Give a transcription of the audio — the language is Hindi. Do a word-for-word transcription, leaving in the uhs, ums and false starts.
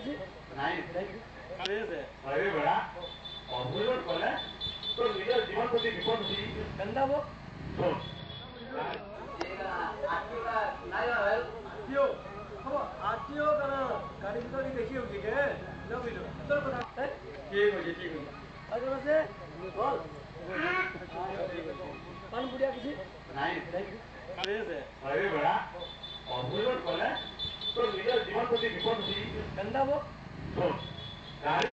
କିଛି ନାଇଁ ସେ ସେ अरे बड़ा अभूल कले तो निज जीवन प्रति विपद थी କେନ୍ତା ହବ सुन आरटीओ हब आरटीओ कण गाड़ी भीतर की देखी होगी के न बुझलो तोर कथा ठीक हो जी ठीक हो अगर से बोल पान बुढ़िया किसी नहीं से से अरे बड़ा अभूल कले तो निज जीवन प्रति विपद थी केन्ता हब सुन गाड़ी